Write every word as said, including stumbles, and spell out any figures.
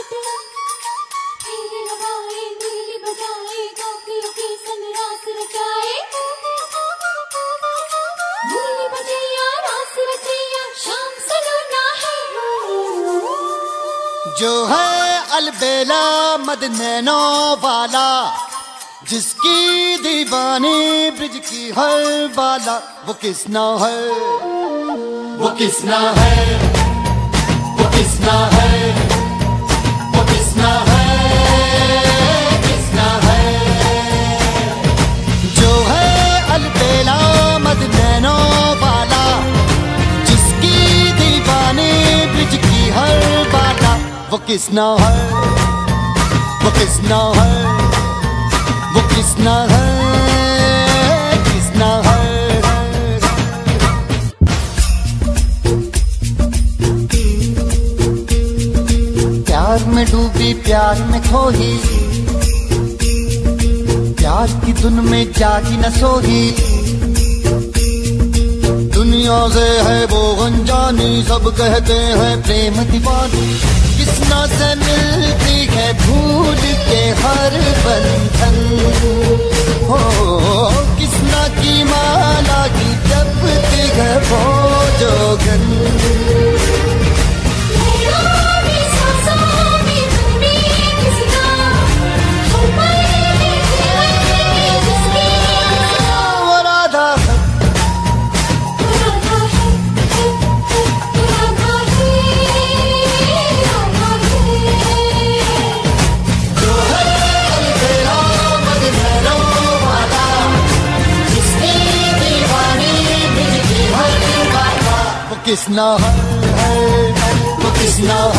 जो है अलबेला मद नैनो वाला, जिसकी दीवानी ब्रिज की हर बाला, वो किसना है, वो किसना है, वो किसना है, वो किसना है, किसना है। जो है अलबेला मद नैनो वाला, जिसकी दीवानी ब्रिज की हर बाला, वो किसना है, वो किसना है, वो किसना है, किसना है। प्यार में डूबी प्यार में खोही, प्यार की धुन में जागी न सोही, दुनिया से है वो अनजानी, सब कहते हैं प्रेम दीवानी। किसना से मिलती है भूल के हर बंधन, हो किसना की माला की जपती है वो जोगन। किसना है, वो किसना